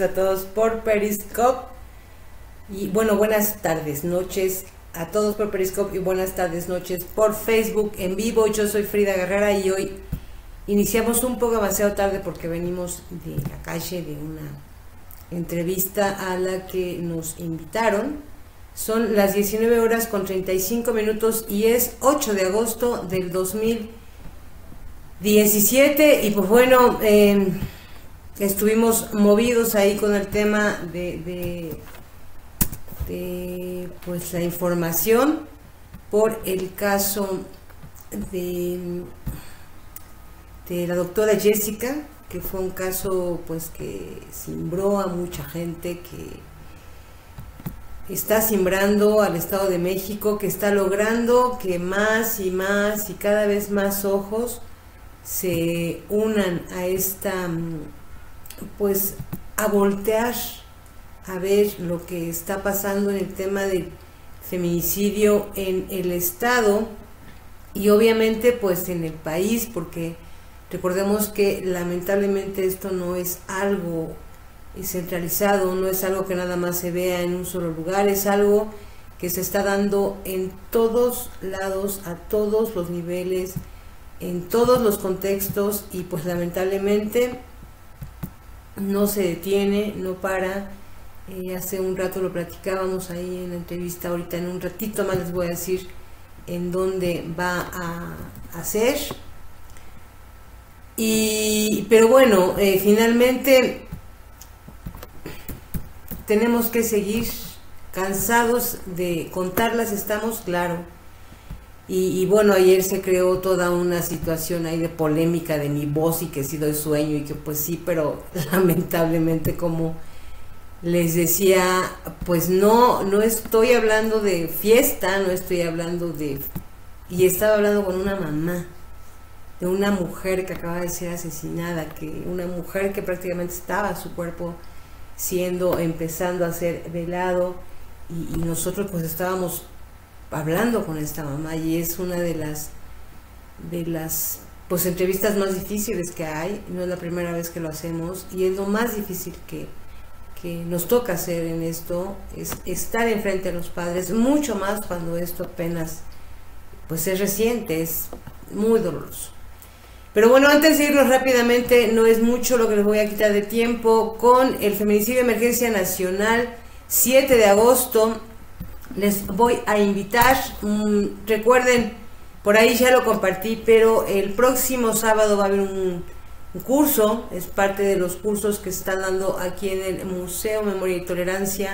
A todos por Periscope y bueno, buenas tardes, noches a todos por Periscope y buenas tardes, noches por Facebook en vivo. Yo soy Frida Guerrera y hoy iniciamos un poco demasiado tarde porque venimos de la calle de una entrevista a la que nos invitaron. Son las 19 horas con 35 minutos y es 8 de agosto del 2017 y pues bueno, estuvimos movidos ahí con el tema de pues la información por el caso de la doctora Jessica, que fue un caso pues que cimbró a mucha gente, que está cimbrando al Estado de México, que está logrando que más y más y cada vez más ojos se unan a esta, pues a voltear a ver lo que está pasando en el tema del feminicidio en el estado y obviamente pues en el país, porque recordemos que lamentablemente esto no es algo centralizado, no es algo que nada más se vea en un solo lugar, es algo que se está dando en todos lados, a todos los niveles, en todos los contextos y pues lamentablemente no se detiene, no para. Hace un rato lo platicábamos ahí en la entrevista, ahorita en un ratito más les voy a decir en dónde va a ser. Pero bueno, finalmente tenemos que seguir cansados de contarlas, estamos, claro. Y bueno, ayer se creó toda una situación ahí de polémica de mi voz y que sí doy sueño y que pues sí, pero lamentablemente como les decía, pues no estoy hablando de fiesta, no estoy hablando de... Y estaba hablando con una mamá de una mujer que acaba de ser asesinada, que una mujer que prácticamente estaba su cuerpo empezando a ser velado y nosotros pues estábamos hablando con esta mamá y es una de las pues entrevistas más difíciles que hay, no es la primera vez que lo hacemos y es lo más difícil que nos toca hacer en esto, es estar enfrente de los padres, mucho más cuando esto apenas pues es reciente, es muy doloroso. Pero bueno, antes de irnos rápidamente, no es mucho lo que les voy a quitar de tiempo, con el feminicidio de emergencia nacional, 7 de agosto, les voy a invitar, recuerden, por ahí ya lo compartí, pero el próximo sábado va a haber un curso, es parte de los cursos que se están dando aquí en el Museo Memoria y Tolerancia,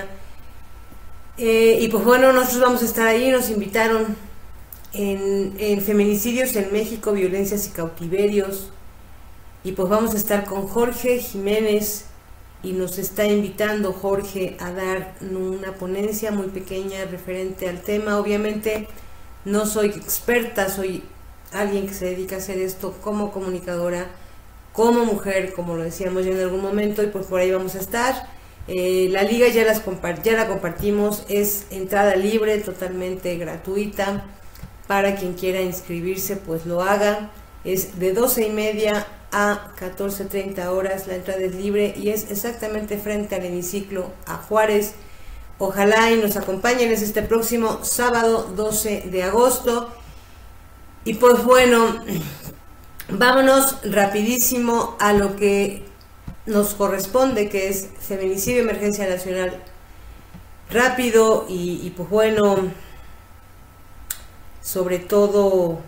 y pues bueno, nosotros vamos a estar ahí, nos invitaron en feminicidios en México, violencias y cautiverios, y pues vamos a estar con Jorge Jiménez, y nos está invitando Jorge a dar una ponencia muy pequeña referente al tema. Obviamente no soy experta, soy alguien que se dedica a hacer esto como comunicadora, como mujer, como lo decíamos ya en algún momento, y pues por ahí vamos a estar. La liga ya la compartimos, es entrada libre, totalmente gratuita, para quien quiera inscribirse pues lo haga, es de 12:30 a 14:30 horas, la entrada es libre y es exactamente frente al hemiciclo a Juárez. Ojalá y nos acompañen, es este próximo sábado 12 de agosto. Y pues bueno, vámonos rapidísimo a lo que nos corresponde, que es feminicidio, emergencia nacional. Rápido y pues bueno, sobre todo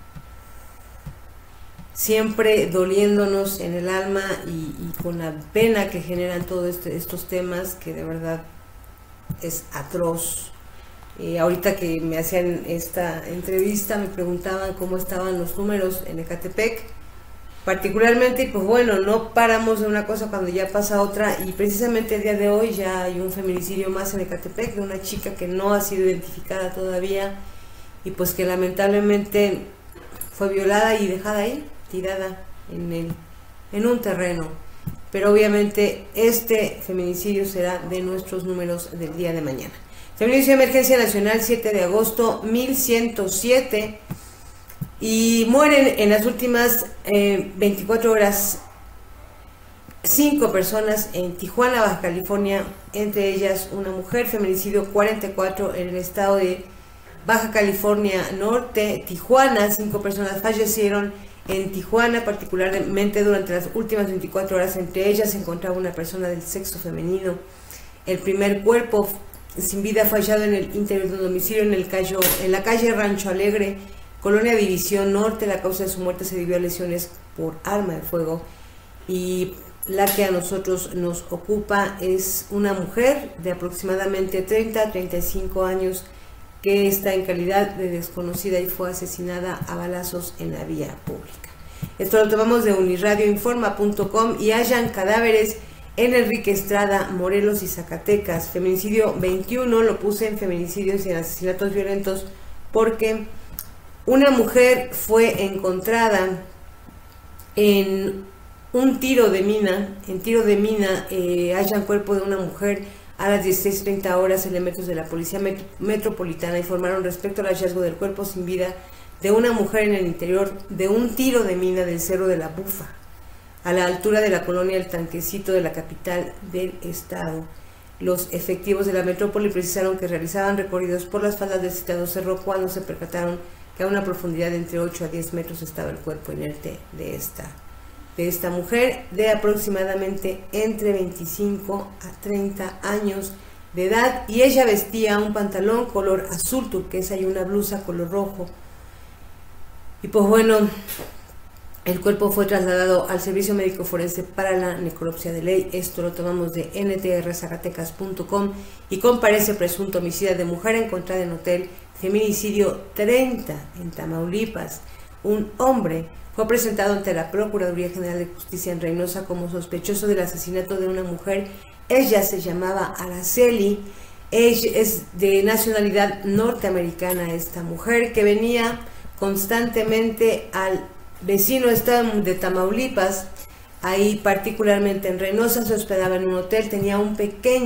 siempre doliéndonos en el alma y con la pena que generan todos estos temas, que de verdad es atroz. Ahorita que me hacían esta entrevista me preguntaban cómo estaban los números en Ecatepec particularmente, y pues bueno, no paramos de una cosa cuando ya pasa otra, y precisamente el día de hoy ya hay un feminicidio más en Ecatepec de una chica que no ha sido identificada todavía y pues que lamentablemente fue violada y dejada ahí, tirada en un terreno. Pero obviamente este feminicidio será de nuestros números del día de mañana. Feminicidio de emergencia nacional, 7 de agosto, 1107. Y mueren en las últimas 24 horas 5 personas en Tijuana, Baja California, entre ellas una mujer. Feminicidio 44 en el estado de Baja California Norte. Tijuana, 5 personas fallecieron en Tijuana, particularmente durante las últimas 24 horas. Entre ellas se encontraba una persona del sexo femenino. El primer cuerpo sin vida fue hallado en el interior de un domicilio en la calle Rancho Alegre, Colonia División Norte. La causa de su muerte se debió a lesiones por arma de fuego. Y la que a nosotros nos ocupa es una mujer de aproximadamente 30 a 35 años que está en calidad de desconocida y fue asesinada a balazos en la vía pública. Esto lo tomamos de unirradioinforma.com. Y hallan cadáveres en Enrique Estrada, Morelos y Zacatecas. Feminicidio 21, lo puse en feminicidios y en asesinatos violentos porque una mujer fue encontrada en un tiro de mina. Hallan cuerpo de una mujer a las 16:30 horas. Elementos de la Policía Metropolitana informaron respecto al hallazgo del cuerpo sin vida de una mujer en el interior de un tiro de mina del Cerro de la Bufa, a la altura de la colonia El Tanquecito de la capital del estado. Los efectivos de la metrópoli precisaron que realizaban recorridos por las faldas del citado cerro cuando se percataron que a una profundidad de entre 8 a 10 metros estaba el cuerpo inerte de esta mujer de aproximadamente entre 25 a 30 años de edad, y ella vestía un pantalón color azul turquesa y una blusa color rojo. Y pues bueno, el cuerpo fue trasladado al Servicio Médico Forense para la necropsia de ley. Esto lo tomamos de ntrzacatecas.com. Y comparece presunto homicida de mujer encontrada en hotel. Feminicidio 30 en Tamaulipas. Un hombre fue presentado ante la Procuraduría General de Justicia en Reynosa como sospechoso del asesinato de una mujer. Ella se llamaba Araceli. Ella es de nacionalidad norteamericana, esta mujer, que venía constantemente al vecino estado de Tamaulipas. Ahí particularmente en Reynosa se hospedaba en un hotel. Tenía un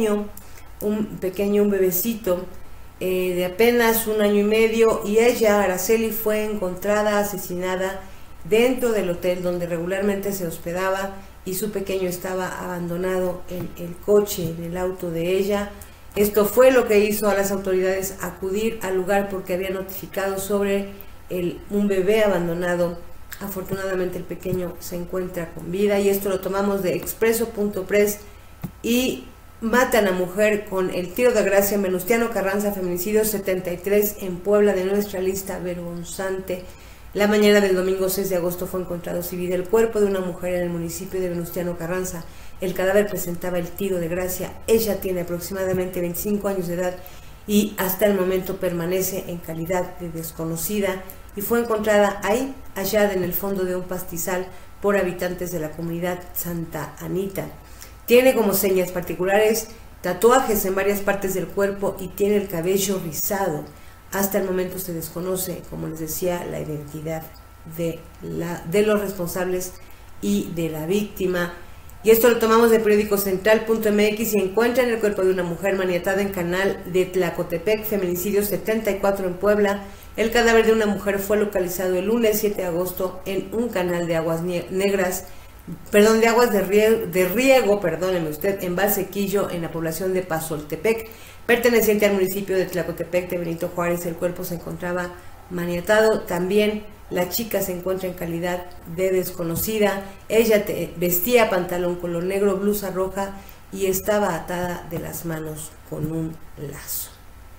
bebecito de apenas 1 año y medio, y ella, Araceli, fue encontrada asesinada dentro del hotel donde regularmente se hospedaba, y su pequeño estaba abandonado en el coche, en el auto de ella. Esto fue lo que hizo a las autoridades acudir al lugar porque había notificado sobre un bebé abandonado. Afortunadamente el pequeño se encuentra con vida, y esto lo tomamos de expreso.press. Y matan a mujer con el tiro de gracia en Venustiano Carranza. Feminicidio 73 en Puebla, de nuestra lista vergonzante. La mañana del domingo 6 de agosto fue encontrado sin vida el cuerpo de una mujer en el municipio de Venustiano Carranza. El cadáver presentaba el tiro de gracia. Ella tiene aproximadamente 25 años de edad y hasta el momento permanece en calidad de desconocida, y fue encontrada ahí, hallada en el fondo de un pastizal por habitantes de la comunidad Santa Anita. Tiene como señas particulares tatuajes en varias partes del cuerpo y tiene el cabello rizado. Hasta el momento se desconoce, como les decía, la identidad de los responsables y de la víctima. Y esto lo tomamos de periódico central.mx. y encuentran el cuerpo de una mujer maniatada en canal de Tlacotepec. Feminicidio 74 en Puebla. El cadáver de una mujer fue localizado el lunes 7 de agosto en un canal de aguas negras, de aguas de riego, perdóneme usted, en Valsequillo, en la población de Pazoltepec, perteneciente al municipio de Tlacotepec de Benito Juárez. El cuerpo se encontraba maniatado. También la chica se encuentra en calidad de desconocida. Ella vestía pantalón color negro, blusa roja, y estaba atada de las manos con un lazo.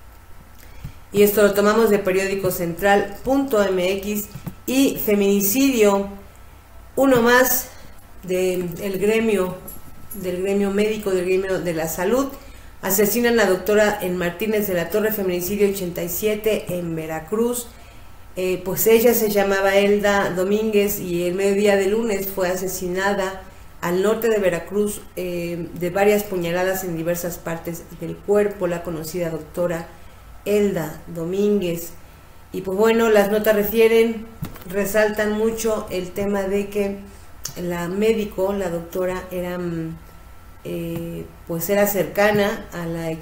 Y esto lo tomamos de periódico central.mx. Y feminicidio, uno más del gremio médico, del gremio de la salud. Asesinan a la doctora en Martínez de la Torre. Feminicidio 87 en Veracruz. Pues ella se llamaba Elda Domínguez, y el mediodía de lunes fue asesinada al norte de Veracruz de varias puñaladas en diversas partes del cuerpo, la conocida doctora Elda Domínguez. Y pues bueno, las notas resaltan mucho el tema de que la médico, la doctora, era cercana a la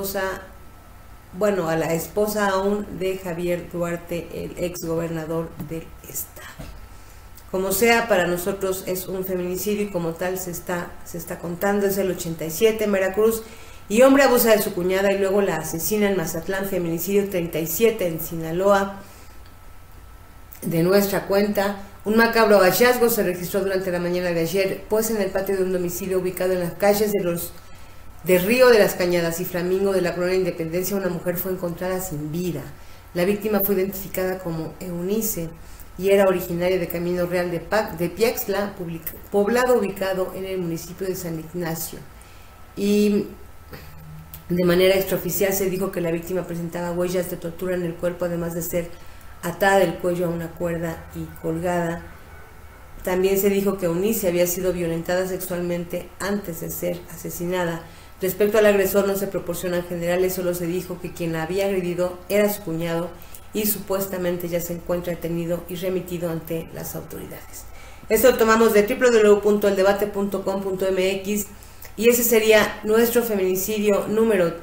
a la esposa aún de Javier Duarte, el ex gobernador del estado. Como sea, para nosotros es un feminicidio y como tal se está contando. Es el 87 en Veracruz. Y hombre abusa de su cuñada y luego la asesina en Mazatlán. Feminicidio 37 en Sinaloa. De nuestra cuenta, un macabro hallazgo se registró durante la mañana de ayer, pues en el patio de un domicilio ubicado en las calles de Río de las Cañadas y Flamingo de la Colonia Independencia, una mujer fue encontrada sin vida. La víctima fue identificada como Eunice y era originaria de Camino Real de Piaxtla, poblado ubicado en el municipio de San Ignacio. Y de manera extraoficial se dijo que la víctima presentaba huellas de tortura en el cuerpo, además de ser atada del cuello a una cuerda y colgada. También se dijo que Eunice había sido violentada sexualmente antes de ser asesinada. Respecto al agresor no se proporcionan generales, solo se dijo que quien la había agredido era su cuñado y supuestamente ya se encuentra detenido y remitido ante las autoridades. Esto lo tomamos de www.eldebate.com.mx y ese sería nuestro feminicidio número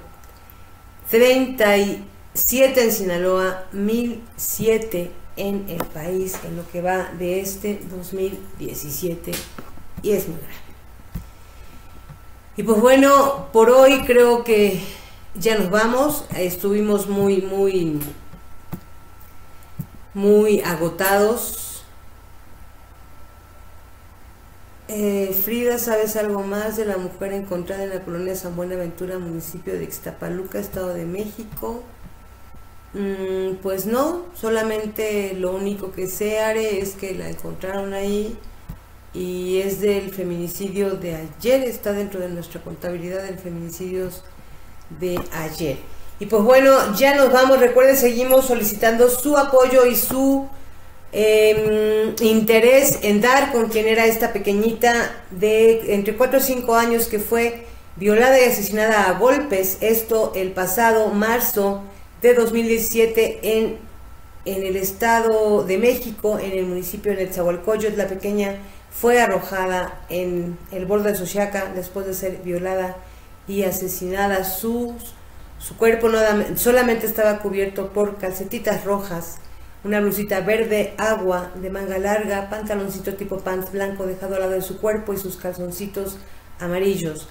37 en Sinaloa, 1007 en el país, en lo que va de este 2017, y es muy grave. Y pues bueno, por hoy creo que ya nos vamos. Estuvimos muy agotados. Frida, ¿sabes algo más de la mujer encontrada en la colonia San Buenaventura, municipio de Ixtapaluca, Estado de México? Pues no, solamente lo único que sé, Are, es que la encontraron ahí y es del feminicidio de ayer, está dentro de nuestra contabilidad de feminicidios de ayer. Y pues bueno, ya nos vamos. Recuerden, seguimos solicitando su apoyo y su interés en dar con quien era esta pequeñita de entre 4 o 5 años que fue violada y asesinada a golpes, esto el pasado marzo de 2017 en el Estado de México, en el municipio de Netzahualcóyotl. La pequeña fue arrojada en el borde de Xochiaca después de ser violada y asesinada. Su cuerpo solamente estaba cubierto por calcetitas rojas, una blusita verde agua de manga larga, pantaloncito tipo pants blanco dejado al lado de su cuerpo y sus calzoncitos amarillos.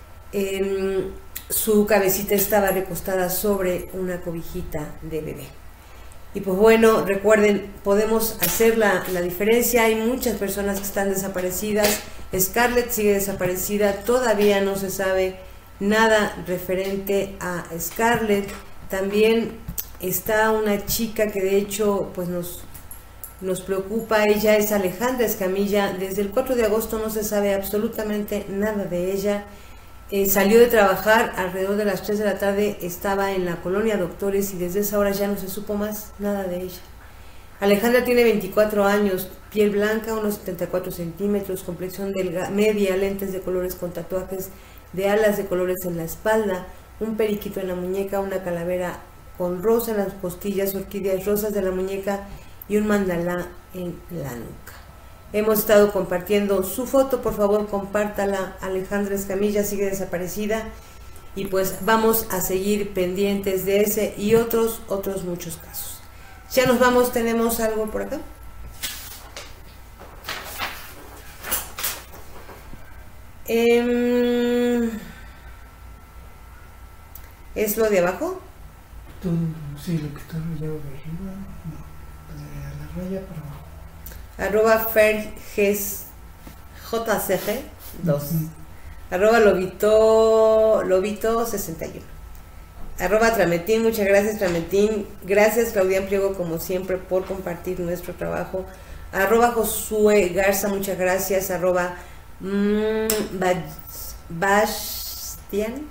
Su cabecita estaba recostada sobre una cobijita de bebé. Y pues bueno, recuerden, podemos hacer la diferencia. Hay muchas personas que están desaparecidas. Scarlett sigue desaparecida, todavía no se sabe nada referente a Scarlett. También está una chica que de hecho pues nos preocupa. Ella es Alejandra Escamilla. Desde el 4 de agosto no se sabe absolutamente nada de ella. Salió de trabajar alrededor de las 3 de la tarde, estaba en la colonia Doctores y desde esa hora ya no se supo más nada de ella. Alejandra tiene 24 años, piel blanca, unos 74 centímetros, complexión media, lentes de colores con tatuajes de alas de colores en la espalda, un periquito en la muñeca, una calavera con rosa en las costillas, orquídeas rosas de la muñeca y un mandalá en la nuca. Hemos estado compartiendo su foto, por favor compártala. Alejandra Escamilla sigue desaparecida y pues vamos a seguir pendientes de ese y otros muchos casos. Ya nos vamos, tenemos algo por acá. ¿Es lo de abajo? Sí, lo que está rayado de arriba, no, de la raya para abajo. @fergesjcg 2 @lobito 61 @trametín. Muchas gracias, Trametín. Gracias, Claudia Pliego, como siempre, por compartir nuestro trabajo. @Josué Garza, muchas gracias. @Bastian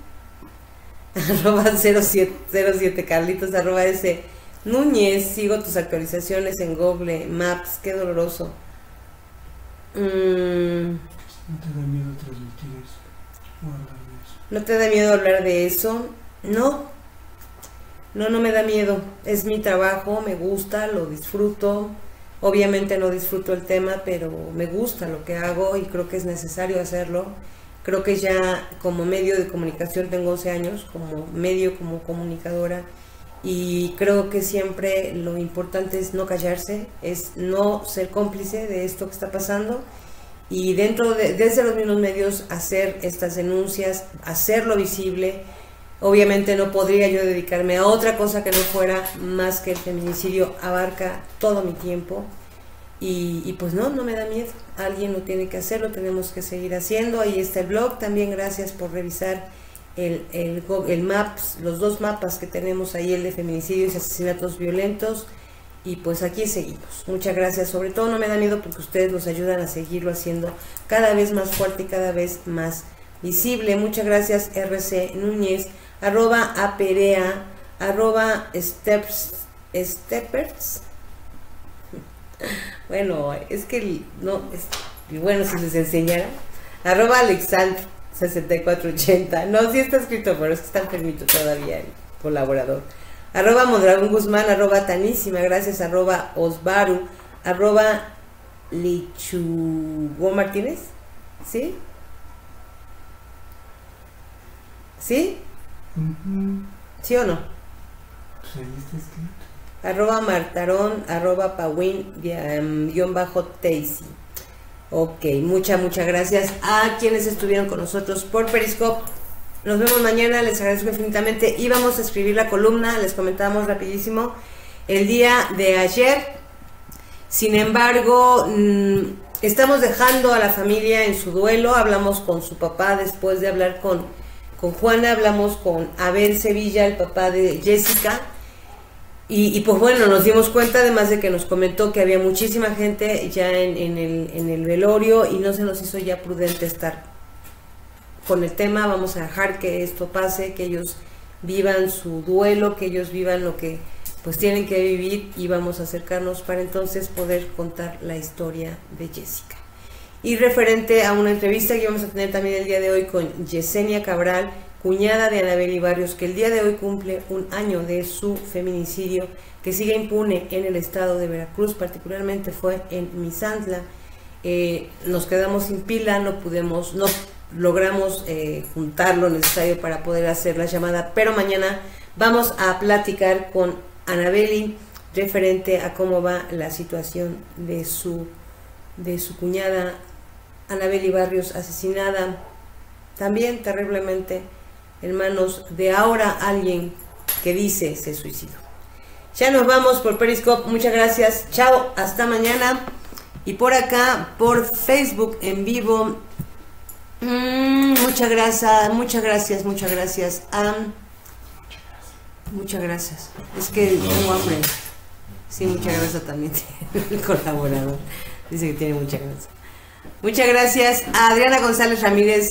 07 Carlitos. @S Núñez, sigo tus actualizaciones en Google Maps, qué doloroso. ¿No te da miedo transmitir eso? O hablar de eso? ¿No te da miedo hablar de eso? No me da miedo. Es mi trabajo, me gusta, lo disfruto. Obviamente no disfruto el tema, pero me gusta lo que hago y creo que es necesario hacerlo. Creo que ya como medio de comunicación tengo 11 años, como comunicadora. y creo que siempre lo importante es no callarse, es no ser cómplice de esto que está pasando, y desde los mismos medios hacer estas denuncias, hacerlo visible. Obviamente no podría yo dedicarme a otra cosa que no fuera más que el feminicidio, abarca todo mi tiempo, y pues no me da miedo, alguien lo tiene que hacer, lo tenemos que seguir haciendo. Ahí está el blog, también gracias por revisar el Maps, los dos mapas que tenemos ahí, el de feminicidios y asesinatos violentos, y pues aquí seguimos. Muchas gracias, sobre todo no me da miedo porque ustedes nos ayudan a seguirlo haciendo cada vez más fuerte y cada vez más visible. Muchas gracias RC Núñez, @aperea, @steppers. Bueno, es que no, bueno, si les enseñara, @alexandr6480, no, sí está escrito, pero es que está enfermito todavía el colaborador. @Mondragón Guzmán, @Tanísima, gracias, @Osbaru, @Lichugo Martínez, ¿sí? ¿Sí? ¿Sí o no? Pues ahí está escrito. @Martarón, @Pawin_Taisy. Ok, muchas gracias a quienes estuvieron con nosotros por Periscope. Nos vemos mañana, les agradezco infinitamente. Íbamos a escribir la columna, les comentábamos rapidísimo, el día de ayer. Sin embargo, estamos dejando a la familia en su duelo. Hablamos con su papá después de hablar con Juana, hablamos con Abel Sevilla, el papá de Jessica. Y pues bueno, nos dimos cuenta, además de que nos comentó que había muchísima gente ya en el velorio, y no se nos hizo ya prudente estar con el tema. Vamos a dejar que esto pase, que ellos vivan su duelo, que ellos vivan lo que pues tienen que vivir, y vamos a acercarnos para entonces poder contar la historia de Jessica. Y referente a una entrevista que vamos a tener también el día de hoy con Yesenia Cabral, cuñada de Anabeli Barrios, que el día de hoy cumple un año de su feminicidio, que sigue impune en el estado de Veracruz, particularmente fue en Misantla. Nos quedamos sin pila, no logramos juntar lo necesario para poder hacer la llamada, pero mañana vamos a platicar con Anabeli referente a cómo va la situación de su cuñada Anabeli Barrios, asesinada también terriblemente en manos de ahora alguien que dice se suicidó. Ya nos vamos por Periscope, muchas gracias, chao, hasta mañana. Y por acá, por Facebook en vivo, muchas gracias, muchas gracias. Muchas gracias, es que tengo hambre. Sí, muchas gracias también el colaborador, dice que tiene mucha gracia. Muchas gracias a Adriana González Ramírez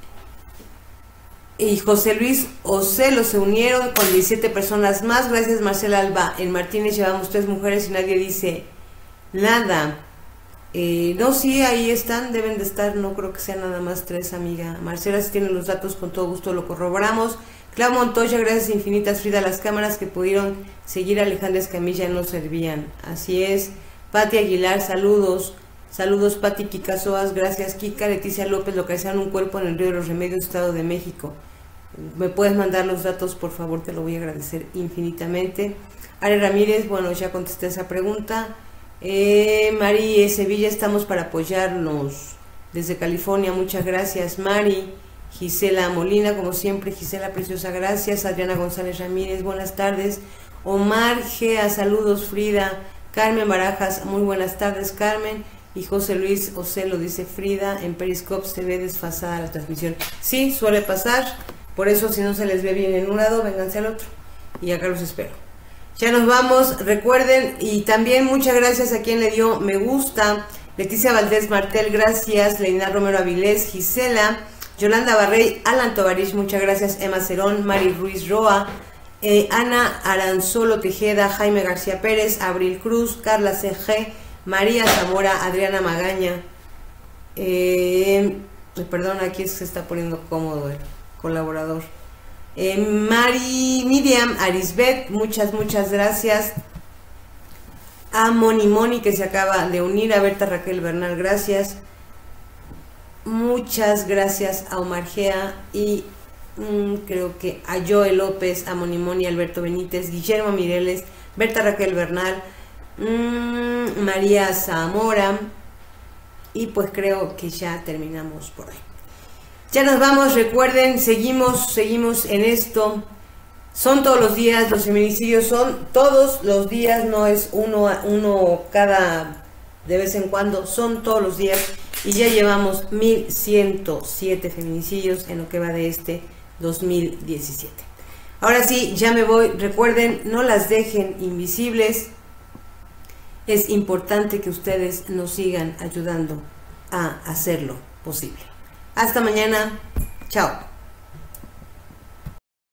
y José Luis Ocelo, se unieron con 17 personas más. Gracias Marcela Alba. En Martínez llevamos 3 mujeres y nadie dice nada. No, sí, ahí están, deben de estar, no creo que sean nada más 3, amiga. Marcela, si tiene los datos, con todo gusto lo corroboramos. Clau Montoya, gracias infinitas. Frida, las cámaras que pudieron seguir a Alejandra Escamilla no servían. Así es. Pati Aguilar, saludos. Saludos, Pati Picasoas, gracias. Kika, Leticia López, localizaron un cuerpo en el Río de los Remedios, Estado de México. ¿Me puedes mandar los datos, por favor? Te lo voy a agradecer infinitamente. Are Ramírez, bueno, ya contesté esa pregunta. Mari Sevilla, estamos para apoyarnos desde California, muchas gracias, Mari. Gisela Molina, como siempre, Gisela preciosa, gracias. Adriana González Ramírez, buenas tardes. Omar Gea, saludos. Frida. Carmen Barajas, muy buenas tardes, Carmen. Y José Luis Ocelo dice: Frida, en Periscope se ve desfasada la transmisión. Sí, suele pasar, por eso si no se les ve bien en un lado, vénganse al otro, y acá los espero. Ya nos vamos, recuerden, y también muchas gracias a quien le dio me gusta: Leticia Valdés Martel, gracias. Leina Romero Avilés, Gisela, Yolanda Barrey, Alan Tovarich, muchas gracias. Emma Cerón, Mari Ruiz Roa, Ana Aranzolo Tejeda, Jaime García Pérez, Abril Cruz, Carla CG, María Zamora, Adriana Magaña. Perdón, aquí se está poniendo cómodo el colaborador. Miriam Arisbet, muchas gracias. A Moni que se acaba de unir, a Berta Raquel Bernal, gracias. Muchas gracias a Omar Gea y creo que a Joel López, a Monimoni, Alberto Benítez, Guillermo Mireles, Berta Raquel Bernal, María Zamora, y pues creo que ya terminamos por hoy. Ya nos vamos, recuerden, seguimos en esto. Son todos los días, los feminicidios son todos los días, no es uno cada de vez en cuando, son todos los días. Y ya llevamos 1107 feminicidios en lo que va de este 2017. Ahora sí, ya me voy. Recuerden, no las dejen invisibles. Es importante que ustedes nos sigan ayudando a hacerlo posible. Hasta mañana. Chao.